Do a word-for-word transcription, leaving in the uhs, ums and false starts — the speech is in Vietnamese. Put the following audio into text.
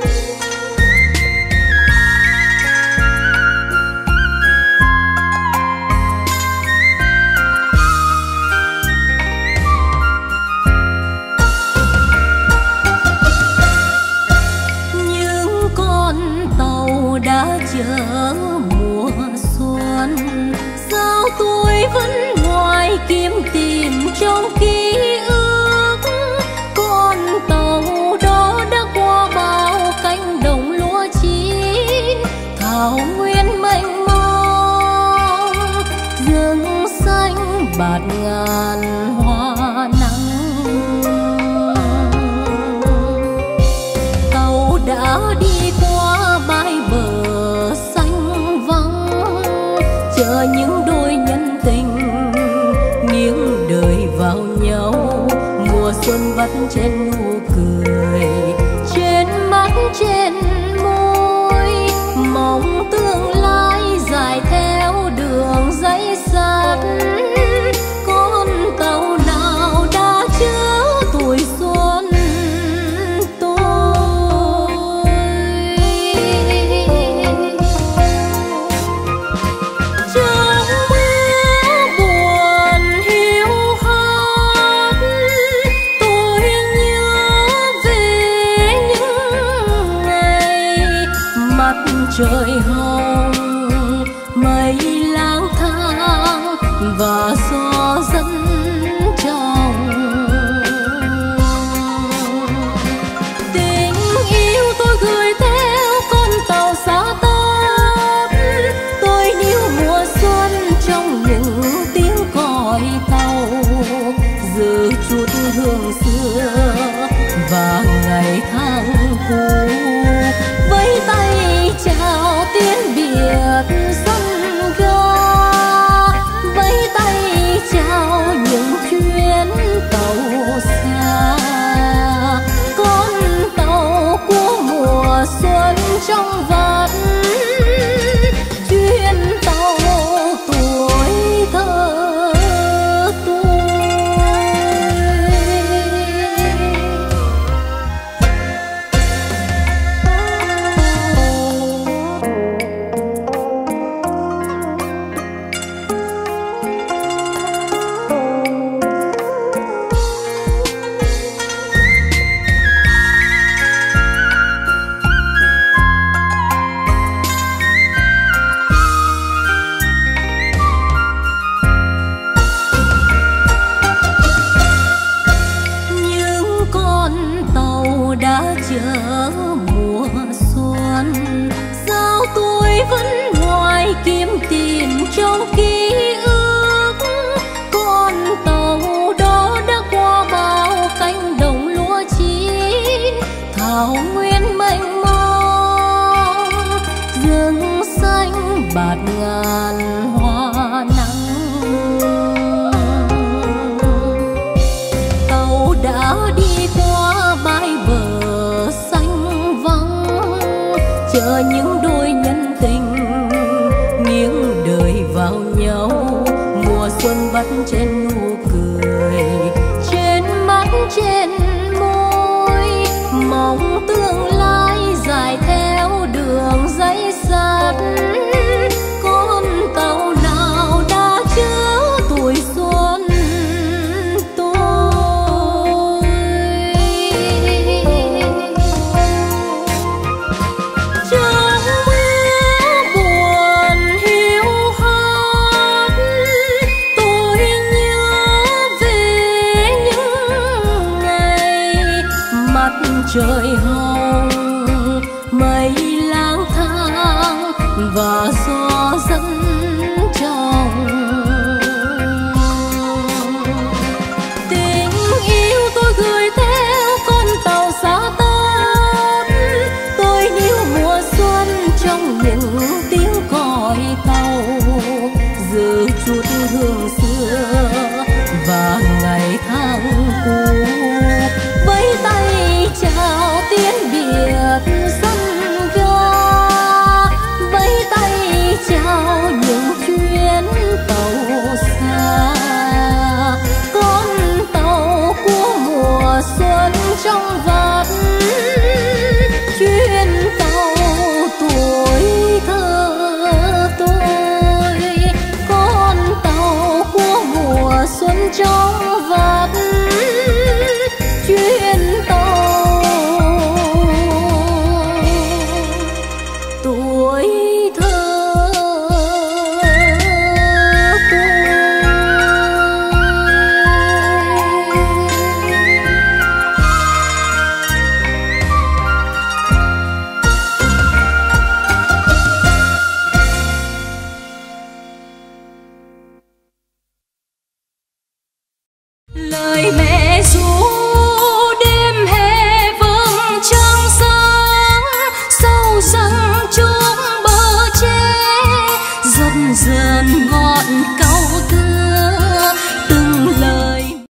chờ mùa xuân, sao tôi vẫn ngoài kiếm tìm trong ký ức. Con tàu đó đã qua bao cánh đồng lúa chín, thảo nguyên mênh mông, rừng xanh bạt ngàn hoa nắng. Tàu đã đi qua bãi bờ xanh vắng, chờ những đôi nhân tình nghiêng đời vào nhau. Mùa xuân vắt trên nụ cười, trên mắt trên môi, mong tương lai dài theo đường dây sắt. Con tàu nào đã chứa tuổi xuân tôi, trong mưa buồn hiu hắt, tôi nhớ về những ngày mặt trời hồng, mây lang thang và gió dẫn trong. Tình yêu tôi gửi theo con tàu xa tát, tôi níu mùa xuân trong những tiếng còi tàu, giữ chút hương xưa và ngày tháng cũ. Với tay chào tiếng biệt sân ga, với tay chào những chuyến tàu xa. Con tàu của mùa xuân trong vắt, chuyến tàu tuổi thơ tôi. Những con tàu đã chờ mùa xuân, sao tôi vẫn ngoài kiếm tìm trong ký ức. Con tàu đó đã qua bao cánh đồng lúa chín, thảo nguyên mênh mông, rừng xanh bạt ngàn hoa nắng. Tàu đã đi qua bãi bờ xanh vắng, chờ những đôi nhân tình nghiêng đời vào nhau. Mùa xuân vắt trên nụ cười, trên mắt trên môi, mong tương lai dài theo đường dây sắt. Con tàu nào đã chứa tuổi xuân tôi, trong mưa buồn hiu hắt, tôi nhớ dần ngó